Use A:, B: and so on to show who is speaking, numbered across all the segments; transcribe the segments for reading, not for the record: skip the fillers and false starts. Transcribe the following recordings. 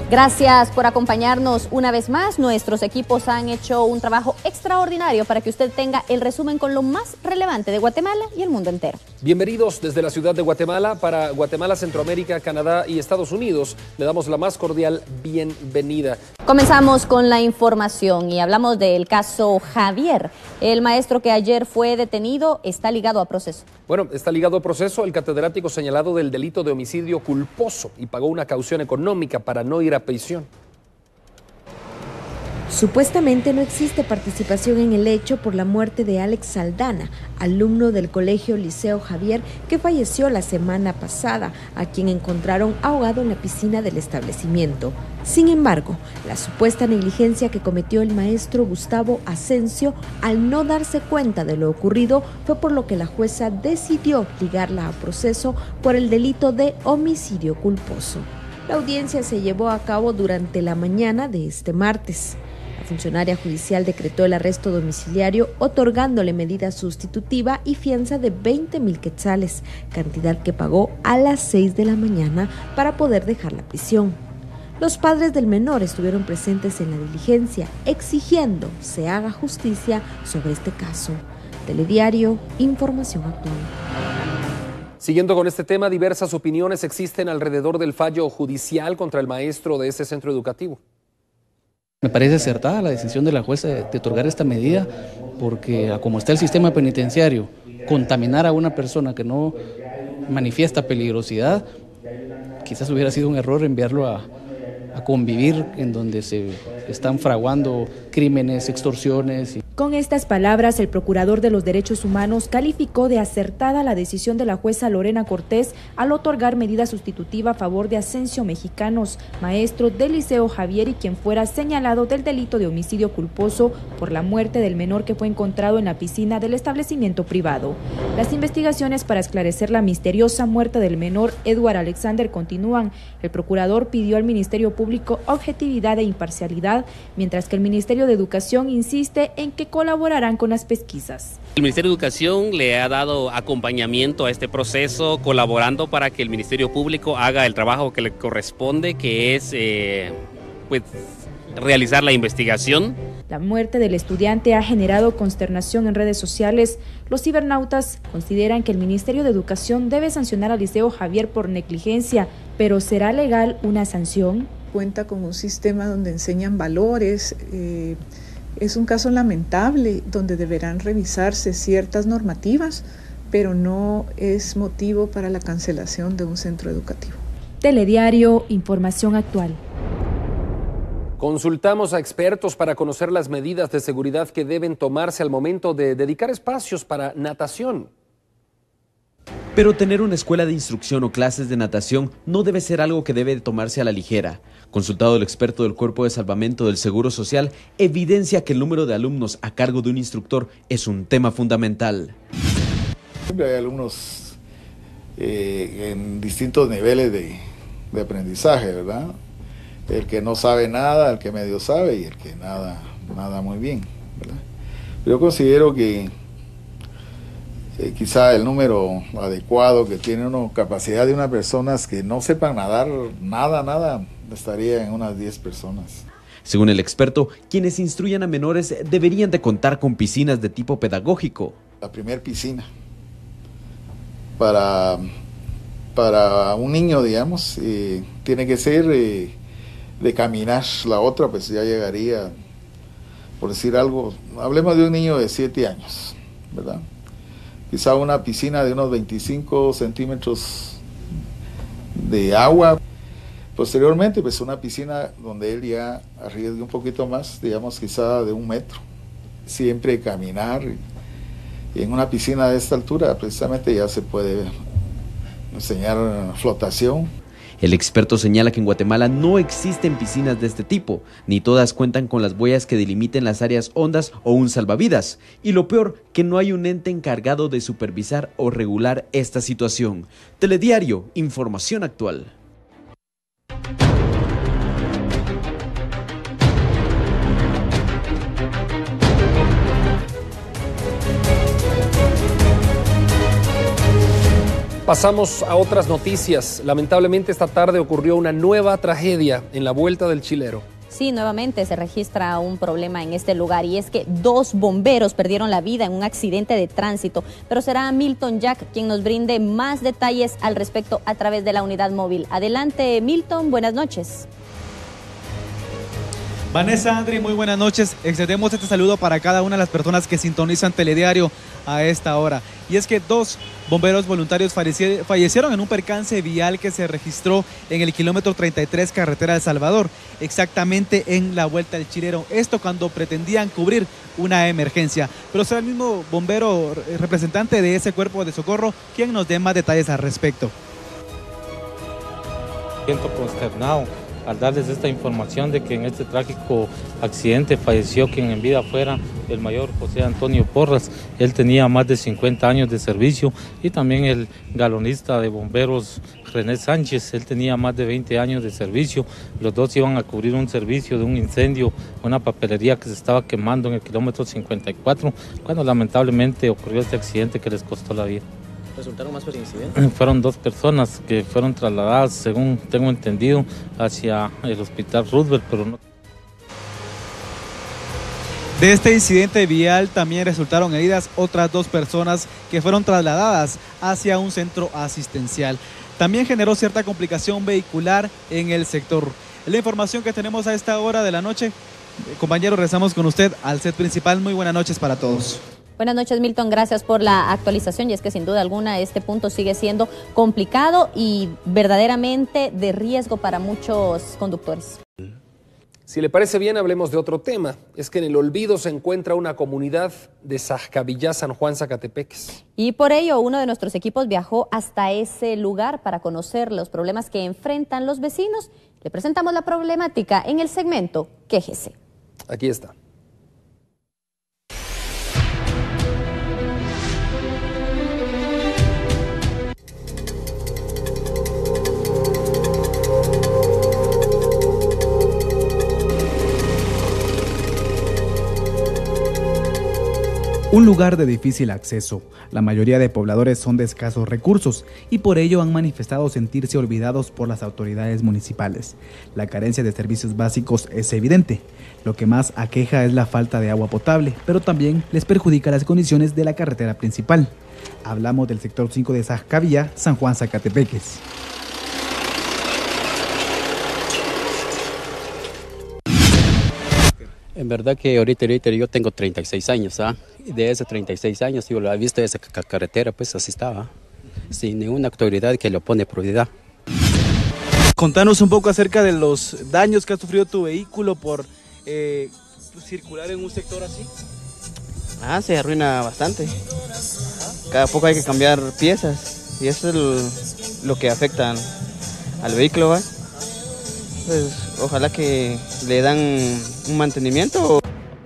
A: Gracias por acompañarnos una vez más. Nuestros equipos han hecho un trabajo extraordinario para que usted tenga el resumen con lo más relevante de Guatemala y el mundo entero.
B: Bienvenidos desde la ciudad de Guatemala. Para Guatemala, Centroamérica, Canadá y Estados Unidos, le damos la más cordial bienvenida.
A: Comenzamos con la información y hablamos del caso Javier. El maestro que ayer fue detenido está ligado a proceso.
B: Bueno, está ligado a proceso el catedrático señalado del delito de homicidio culposo y pagó una caución económica para no ir a prisión.
C: Supuestamente no existe participación en el hecho por la muerte de Alex Saldana, alumno del colegio Liceo Javier que falleció la semana pasada, a quien encontraron ahogado en la piscina del establecimiento. Sin embargo, la supuesta negligencia que cometió el maestro Gustavo Asensio al no darse cuenta de lo ocurrido fue por lo que la jueza decidió ligarla a proceso por el delito de homicidio culposo. La audiencia se llevó a cabo durante la mañana de este martes. La funcionaria judicial decretó el arresto domiciliario, otorgándole medida sustitutiva y fianza de 20,000 quetzales, cantidad que pagó a las 6 de la mañana para poder dejar la prisión. Los padres del menor estuvieron presentes en la diligencia, exigiendo se haga justicia sobre este caso. Telediario, información actual.
B: Siguiendo con este tema, diversas opiniones existen alrededor del fallo judicial contra el maestro de ese centro educativo.
D: Me parece acertada la decisión de la jueza de otorgar esta medida porque, como está el sistema penitenciario, contaminar a una persona que no manifiesta peligrosidad, quizás hubiera sido un error enviarlo a convivir en donde se están fraguando crímenes, extorsiones.
E: Con estas palabras, el procurador de los derechos humanos calificó de acertada la decisión de la jueza Lorena Cortés al otorgar medida sustitutiva a favor de Asensio Mexicanos, maestro del Liceo Javier y quien fuera señalado del delito de homicidio culposo por la muerte del menor que fue encontrado en la piscina del establecimiento privado. Las investigaciones para esclarecer la misteriosa muerte del menor Edward Alexander continúan. El procurador pidió al Ministerio Público objetividad e imparcialidad, mientras que el Ministerio de Educación insiste en que colaborarán con las pesquisas.
F: El Ministerio de Educación le ha dado acompañamiento a este proceso, colaborando para que el Ministerio Público haga el trabajo que le corresponde, que es realizar la investigación.
E: La muerte del estudiante ha generado consternación en redes sociales. Los cibernautas consideran que el Ministerio de Educación debe sancionar al Liceo Javier por negligencia, pero ¿será legal una sanción?
G: Cuenta con un sistema donde enseñan valores. Es un caso lamentable donde deberán revisarse ciertas normativas, pero no es motivo para la cancelación de un centro educativo.
E: Telediario, información actual.
B: Consultamos a expertos para conocer las medidas de seguridad que deben tomarse al momento de dedicar espacios para natación.
H: Pero tener una escuela de instrucción o clases de natación no debe ser algo que debe tomarse a la ligera. Consultado el experto del Cuerpo de Salvamento del Seguro Social, evidencia que el número de alumnos a cargo de un instructor es un tema fundamental.
I: Siempre hay alumnos en distintos niveles de aprendizaje, ¿verdad? El que no sabe nada, el que medio sabe y el que nada muy bien, ¿verdad? Yo considero que quizá el número adecuado que tiene una capacidad de una persona que no sepan nadar nada, estaría en unas 10 personas.
H: Según el experto, quienes instruyan a menores deberían de contar con piscinas de tipo pedagógico.
I: La primer piscina para un niño, digamos, tiene que ser de caminar. La otra pues ya llegaría, por decir algo, hablemos de un niño de 7 años, ¿verdad? Quizá una piscina de unos 25 centímetros de agua. Posteriormente, pues una piscina donde él ya arriesgue un poquito más, digamos quizá de 1 metro. Siempre caminar. Y en una piscina de esta altura, precisamente ya se puede enseñar flotación.
H: El experto señala que en Guatemala no existen piscinas de este tipo, ni todas cuentan con las boyas que delimiten las áreas hondas o un salvavidas. Y lo peor, que no hay un ente encargado de supervisar o regular esta situación. Telediario, información actual.
B: Pasamos a otras noticias. Lamentablemente esta tarde ocurrió una nueva tragedia en la Vuelta del Chilero.
A: Sí, nuevamente se registra un problema en este lugar y es que 2 bomberos perdieron la vida en un accidente de tránsito, pero será Milton Jack quien nos brinde más detalles al respecto a través de la unidad móvil. Adelante, Milton, buenas noches.
J: Vanessa, Andri, muy buenas noches. Extendemos este saludo para cada una de las personas que sintonizan Telediario a esta hora. Y es que 2 bomberos voluntarios fallecieron en un percance vial que se registró en el kilómetro 33 carretera de Salvador, exactamente en la Vuelta del Chilero. Esto cuando pretendían cubrir una emergencia. Pero será el mismo bombero representante de ese cuerpo de socorro quien nos dé más detalles al respecto.
K: Siento consternado al darles esta información de que en este trágico accidente falleció quien en vida fuera el mayor José Antonio Porras. Él tenía más de 50 años de servicio, y también el galonista de bomberos René Sánchez, él tenía más de 20 años de servicio. Los dos iban a cubrir un servicio de un incendio, una papelería que se estaba quemando en el kilómetro 54, cuando lamentablemente ocurrió este accidente que les costó la vida.
L: ¿Resultaron más por incidente?
K: Fueron 2 personas que fueron trasladadas, según tengo entendido, hacia el hospital Roosevelt, pero no.
J: De este incidente vial también resultaron heridas otras 2 personas que fueron trasladadas hacia un centro asistencial. También generó cierta complicación vehicular en el sector. La información que tenemos a esta hora de la noche. Compañero, regresamos con usted al set principal. Muy buenas noches para todos.
A: Buenas noches, Milton, gracias por la actualización, y es que sin duda alguna este punto sigue siendo complicado y verdaderamente de riesgo para muchos conductores.
B: Si le parece bien, hablemos de otro tema. Es que en el olvido se encuentra una comunidad de Sajcavillá, San Juan, Zacatepeques.
A: Y por ello uno de nuestros equipos viajó hasta ese lugar para conocer los problemas que enfrentan los vecinos. Le presentamos la problemática en el segmento Quéjese.
B: Aquí está.
J: Un lugar de difícil acceso. La mayoría de pobladores son de escasos recursos y por ello han manifestado sentirse olvidados por las autoridades municipales. La carencia de servicios básicos es evidente. Lo que más aqueja es la falta de agua potable, pero también les perjudica las condiciones de la carretera principal. Hablamos del sector 5 de Sajcavillá, San Juan, Zacatepeques.
L: En verdad que ahorita yo tengo 36 años, y de esos 36 años yo lo he visto esa carretera, pues así estaba, sin ninguna autoridad que le pone prioridad.
J: Contanos un poco acerca de los daños que ha sufrido tu vehículo por circular en un sector así.
M: Se arruina bastante. Cada poco hay que cambiar piezas y eso es lo que afecta al vehículo, ¿va? Pues ojalá que le dan un mantenimiento.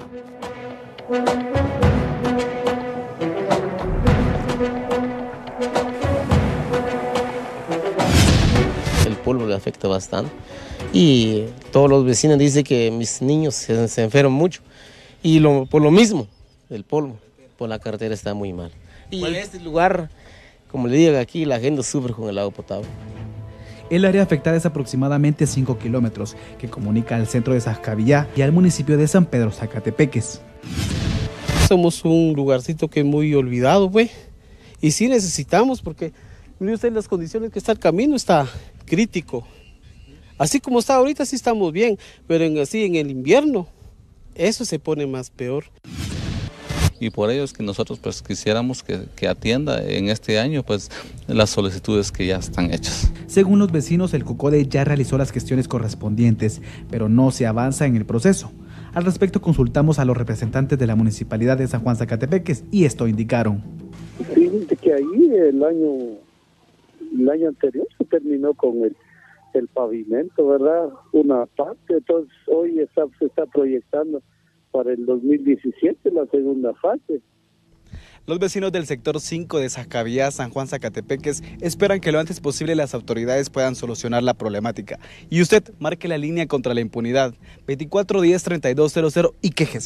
N: El polvo le afecta bastante y todos los vecinos dicen que mis niños se enferman mucho y por lo mismo, el polvo, por la carretera está muy mal. Y en este lugar, como le digo aquí, la gente sufre con el agua potable.
J: El área afectada es aproximadamente 5 kilómetros, que comunica al centro de Sajcavillá y al municipio de San Pedro, Zacatepeques.
N: Somos un lugarcito que es muy olvidado, pues, y sí necesitamos, porque mire usted las condiciones que está el camino, está crítico. Así como está ahorita sí estamos bien, pero en el invierno, eso se pone más peor.
O: Y por ello es que nosotros pues quisiéramos que atienda en este año pues las solicitudes que ya están hechas.
J: Según los vecinos, el COCODE ya realizó las gestiones correspondientes, pero no se avanza en el proceso. Al respecto consultamos a los representantes de la Municipalidad de San Juan, Zacatepeques, y esto indicaron.
P: Fíjense que ahí el año anterior se terminó con el pavimento, ¿verdad? Una parte, entonces hoy se está proyectando para el 2017 la segunda fase.
J: Los vecinos del sector 5 de Sajcavillá, San Juan, Zacatepeques, esperan que lo antes posible las autoridades puedan solucionar la problemática. Y usted marque la línea contra la impunidad, 2410-3200 y quéjese.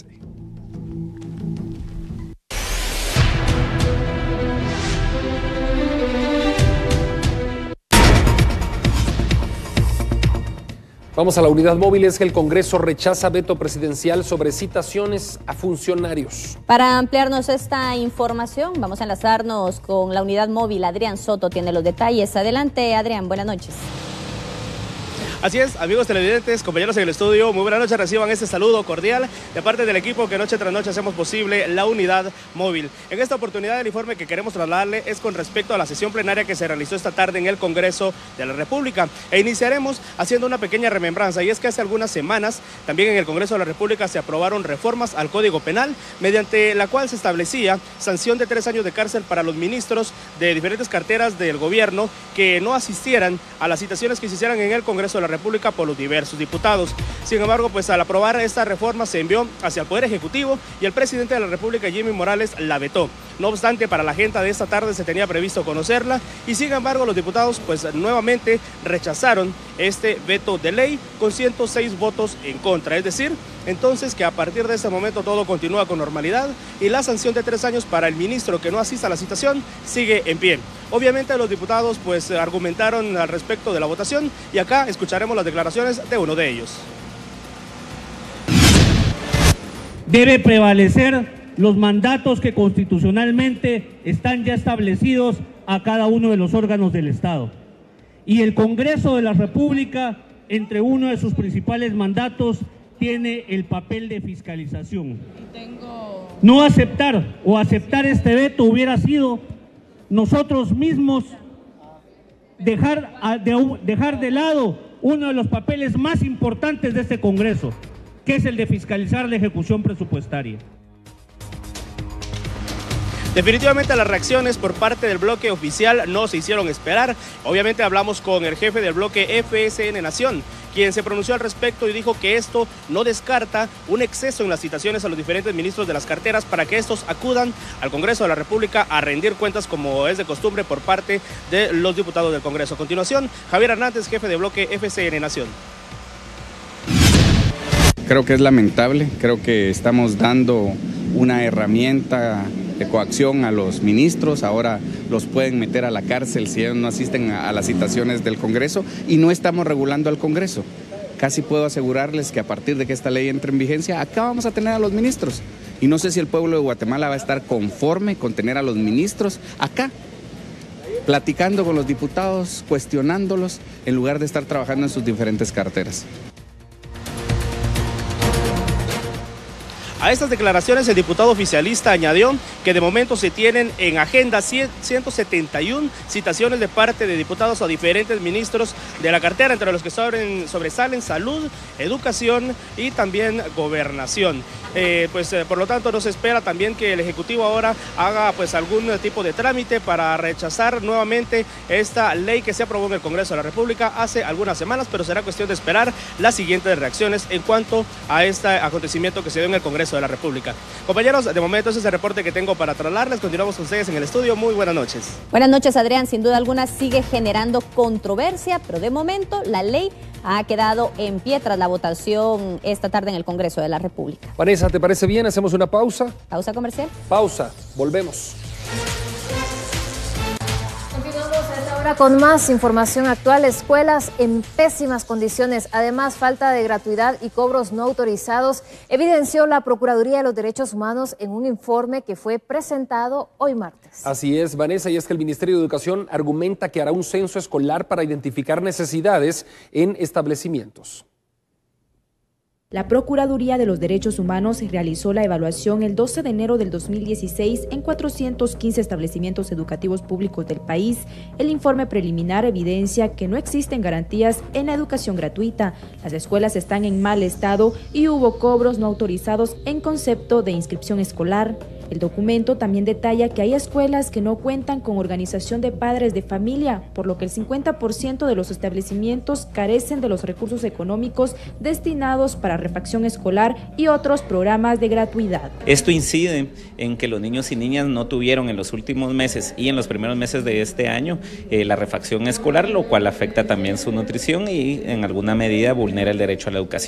B: Vamos a la unidad móvil. Es que el Congreso rechaza veto presidencial sobre citaciones a funcionarios.
A: Para ampliarnos esta información, vamos a enlazarnos con la unidad móvil. Adrián Soto tiene los detalles. Adelante, Adrián, buenas noches.
Q: Así es, amigos televidentes, compañeros en el estudio, muy buenas noches, reciban este saludo cordial de parte del equipo que noche tras noche hacemos posible la unidad móvil. En esta oportunidad el informe que queremos trasladarle es con respecto a la sesión plenaria que se realizó esta tarde en el Congreso de la República. E iniciaremos haciendo una pequeña remembranza, y es que hace algunas semanas también en el Congreso de la República se aprobaron reformas al Código Penal, mediante la cual se establecía sanción de 3 años de cárcel para los ministros de diferentes carteras del gobierno que no asistieran a las citaciones que se hicieran en el Congreso de la República por los diversos diputados. Sin embargo, pues al aprobar esta reforma se envió hacia el Poder Ejecutivo y el presidente de la República, Jimmy Morales, la vetó. No obstante, para la agenda de esta tarde se tenía previsto conocerla y sin embargo los diputados pues nuevamente rechazaron este veto de ley con 106 votos en contra. Es decir, entonces que a partir de este momento todo continúa con normalidad y la sanción de 3 años para el ministro que no asista a la citación sigue en pie. Obviamente los diputados pues argumentaron al respecto de la votación y acá escucharemos las declaraciones de uno de ellos.
R: Debe prevalecer los mandatos que constitucionalmente están ya establecidos a cada uno de los órganos del Estado. Y el Congreso de la República, entre uno de sus principales mandatos, tiene el papel de fiscalización. No aceptar o aceptar este veto hubiera sido nosotros mismos dejar de lado uno de los papeles más importantes de este Congreso, que es el de fiscalizar la ejecución presupuestaria.
Q: Definitivamente las reacciones por parte del bloque oficial no se hicieron esperar. Obviamente hablamos con el jefe del bloque FSN Nación, quien se pronunció al respecto y dijo que esto no descarta un exceso en las citaciones a los diferentes ministros de las carteras para que estos acudan al Congreso de la República a rendir cuentas como es de costumbre por parte de los diputados del Congreso. A continuación, Javier Hernández, jefe de bloque FSN Nación.
S: Creo que es lamentable, creo que estamos dando una herramienta de coacción a los ministros, ahora los pueden meter a la cárcel si ellos no asisten a las citaciones del Congreso y no estamos regulando al Congreso. Casi puedo asegurarles que a partir de que esta ley entre en vigencia, acá vamos a tener a los ministros. Y no sé si el pueblo de Guatemala va a estar conforme con tener a los ministros acá, platicando con los diputados, cuestionándolos, en lugar de estar trabajando en sus diferentes carteras.
Q: A estas declaraciones el diputado oficialista añadió que de momento se tienen en agenda 171 citaciones de parte de diputados a diferentes ministros de la cartera, entre los que sobresalen salud, educación y también gobernación. Por lo tanto no se espera también que el Ejecutivo ahora haga pues algún tipo de trámite para rechazar nuevamente esta ley que se aprobó en el Congreso de la República hace algunas semanas, pero será cuestión de esperar las siguientes reacciones en cuanto a este acontecimiento que se dio en el Congreso de la República. Compañeros, de momento ese es el reporte que tengo para trasladarles. Continuamos con ustedes en el estudio. Muy buenas noches.
A: Buenas noches, Adrián. Sin duda alguna sigue generando controversia, pero de momento la ley ha quedado en pie tras la votación esta tarde en el Congreso de la República.
B: Vanessa, ¿te parece bien? ¿Hacemos una pausa?
A: ¿Pausa comercial?
B: Pausa. Volvemos.
T: Con más información actual, escuelas en pésimas condiciones, además falta de gratuidad y cobros no autorizados, evidenció la Procuraduría de los Derechos Humanos en un informe que fue presentado hoy martes.
B: Así es, Vanessa, y es que el Ministerio de Educación argumenta que hará un censo escolar para identificar necesidades en establecimientos.
E: La Procuraduría de los Derechos Humanos realizó la evaluación el 12 de enero del 2016 en 415 establecimientos educativos públicos del país. El informe preliminar evidencia que no existen garantías en la educación gratuita. Las escuelas están en mal estado y hubo cobros no autorizados en concepto de inscripción escolar. El documento también detalla que hay escuelas que no cuentan con organización de padres de familia, por lo que el 50% de los establecimientos carecen de los recursos económicos destinados para refacción escolar y otros programas de gratuidad.
U: Esto incide en que los niños y niñas no tuvieron en los últimos meses y en los primeros meses de este año la refacción escolar, lo cual afecta también su nutrición y en alguna medida vulnera el derecho a la educación.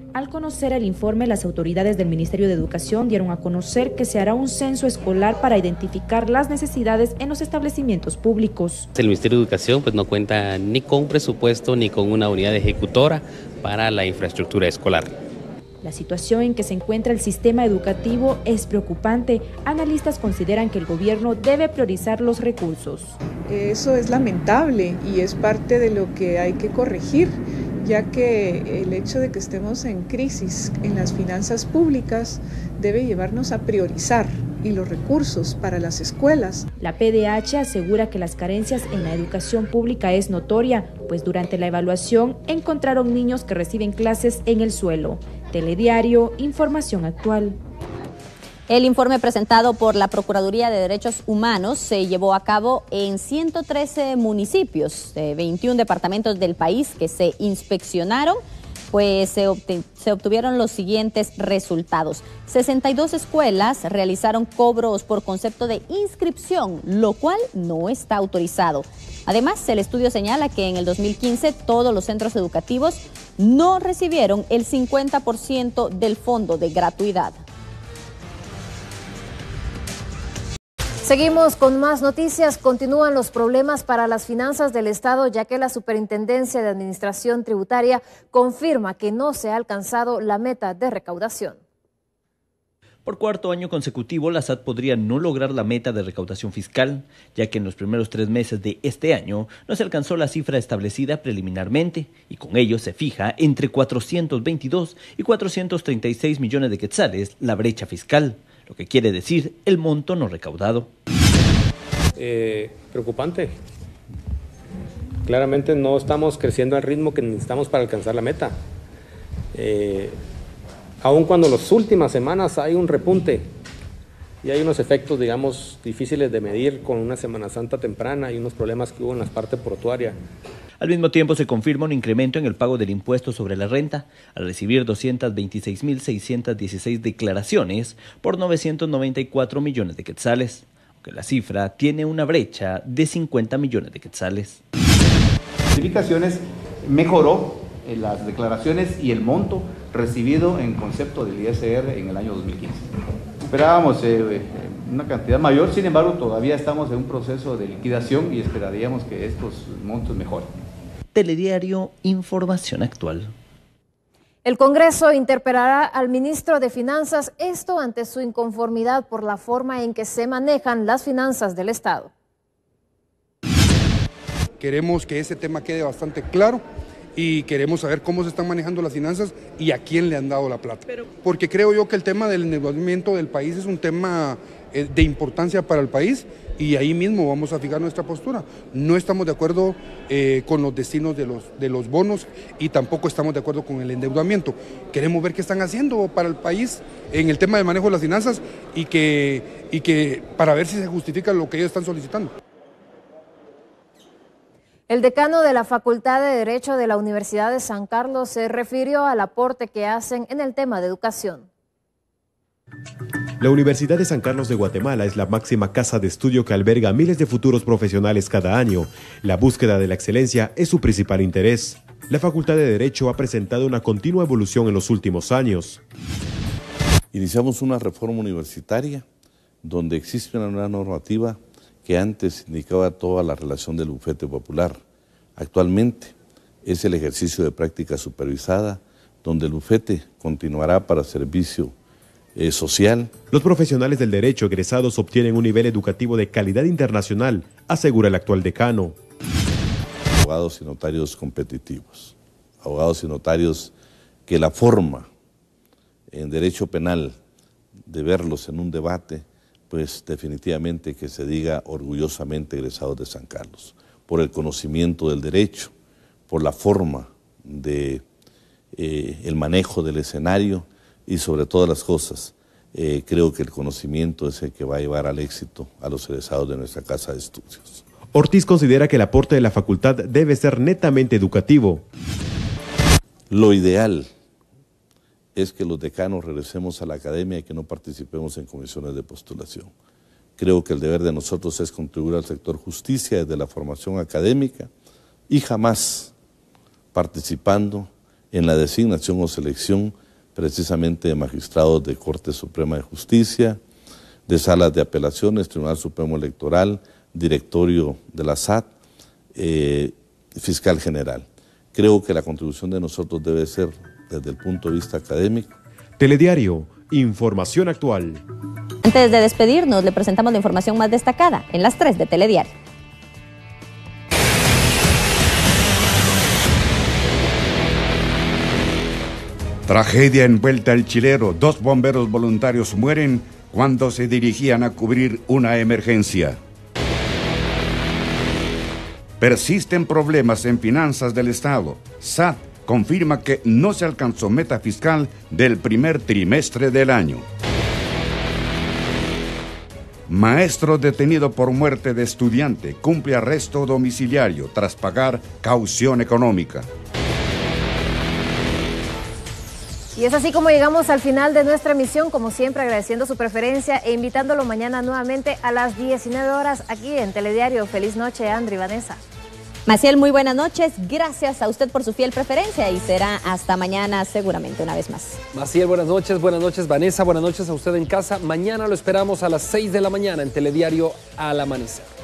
E: Al conocer el informe, las autoridades del Ministerio de Educación dieron a conocer que se hará un censo escolar para identificar las necesidades en los establecimientos públicos.
F: El Ministerio de Educación pues no cuenta ni con presupuesto ni con una unidad ejecutora para la infraestructura escolar.
E: La situación en que se encuentra el sistema educativo es preocupante. Analistas consideran que el gobierno debe priorizar los recursos.
G: Eso es lamentable y es parte de lo que hay que corregir, ya que el hecho de que estemos en crisis en las finanzas públicas debe llevarnos a priorizar y los recursos para las escuelas.
E: La PDH asegura que las carencias en la educación pública es notoria, pues durante la evaluación encontraron niños que reciben clases en el suelo. Telediario, información actual.
A: El informe presentado por la Procuraduría de Derechos Humanos se llevó a cabo en 113 municipios de 21 departamentos del país que se inspeccionaron. Pues se obtuvieron los siguientes resultados. 62 escuelas realizaron cobros por concepto de inscripción, lo cual no está autorizado. Además, el estudio señala que en el 2015 todos los centros educativos no recibieron el 50% del fondo de gratuidad.
T: Seguimos con más noticias. Continúan los problemas para las finanzas del Estado, ya que la Superintendencia de Administración Tributaria confirma que no se ha alcanzado la meta de recaudación.
C: Por cuarto año consecutivo, la SAT podría no lograr la meta de recaudación fiscal, ya que en los primeros 3 meses de este año no se alcanzó la cifra establecida preliminarmente, y con ello se fija entre 422 y 436 millones de quetzales la brecha fiscal, lo que quiere decir el monto no recaudado.
V: Preocupante. Claramente no estamos creciendo al ritmo que necesitamos para alcanzar la meta. Aun cuando en las últimas semanas hay un repunte y hay unos efectos, digamos, difíciles de medir con una Semana Santa temprana y unos problemas que hubo en la parte portuaria.
C: Al mismo tiempo se confirma un incremento en el pago del impuesto sobre la renta, al recibir 226.616 declaraciones por 994 millones de quetzales, aunque la cifra tiene una brecha de 50 millones de quetzales.
W: Certificaciones mejoró en las declaraciones y el monto recibido en concepto del ISR en el año 2015. Esperábamos una cantidad mayor, sin embargo todavía estamos en un proceso de liquidación y esperaríamos que estos montos mejoren.
C: Telediario, información actual.
T: El Congreso interpelará al ministro de Finanzas, esto ante su inconformidad por la forma en que se manejan las finanzas del Estado.
X: Queremos que ese tema quede bastante claro y queremos saber cómo se están manejando las finanzas y a quién le han dado la plata. Porque creo yo que el tema del endeudamiento del país es un tema de importancia para el país y ahí mismo vamos a fijar nuestra postura. No estamos de acuerdo con los destinos de los bonos y tampoco estamos de acuerdo con el endeudamiento. Queremos ver qué están haciendo para el país en el tema del manejo de las finanzas y que para ver si se justifica lo que ellos están solicitando.
T: El decano de la Facultad de Derecho de la Universidad de San Carlos se refirió al aporte que hacen en el tema de educación.
Y: La Universidad de San Carlos de Guatemala es la máxima casa de estudio que alberga a miles de futuros profesionales cada año. La búsqueda de la excelencia es su principal interés. La Facultad de Derecho ha presentado una continua evolución en los últimos años.
Z: Iniciamos una reforma universitaria donde existe una nueva normativa que antes indicaba toda la relación del bufete popular. Actualmente es el ejercicio de práctica supervisada, donde el bufete continuará para servicio social.
Y: Los profesionales del derecho egresados obtienen un nivel educativo de calidad internacional, asegura el actual decano.
Z: Abogados y notarios competitivos, abogados y notarios que la forma en derecho penal de verlos en un debate, pues definitivamente que se diga orgullosamente egresados de San Carlos, por el conocimiento del derecho, por la forma de el manejo del escenario y sobre todas las cosas, creo que el conocimiento es el que va a llevar al éxito a los egresados de nuestra casa de estudios.
Y: Ortiz considera que el aporte de la facultad debe ser netamente educativo.
Z: Lo ideal es que los decanos regresemos a la academia y que no participemos en comisiones de postulación. Creo que el deber de nosotros es contribuir al sector justicia desde la formación académica y jamás participando en la designación o selección precisamente de magistrados de Corte Suprema de Justicia, de salas de apelaciones, Tribunal Supremo Electoral, directorio de la SAT, fiscal general. Creo que la contribución de nosotros debe ser desde el punto de vista académico.
Y: Telediario, información actual.
A: Antes de despedirnos, le presentamos la información más destacada en las 3 de Telediario.
D: Tragedia envuelta el Chilero. 2 bomberos voluntarios mueren cuando se dirigían a cubrir una emergencia. Persisten problemas en finanzas del Estado. SAT confirma que no se alcanzó meta fiscal del primer trimestre del año. Maestro detenido por muerte de estudiante cumple arresto domiciliario tras pagar caución económica.
T: Y es así como llegamos al final de nuestra emisión, como siempre agradeciendo su preferencia e invitándolo mañana nuevamente a las 19 horas aquí en Telediario. Feliz noche, Andri, Vanessa.
A: Maciel, muy buenas noches. Gracias a usted por su fiel preferencia y será hasta mañana seguramente una vez más.
B: Maciel, buenas noches, Vanessa, buenas noches a usted en casa. Mañana lo esperamos a las 6 de la mañana en Telediario al amanecer.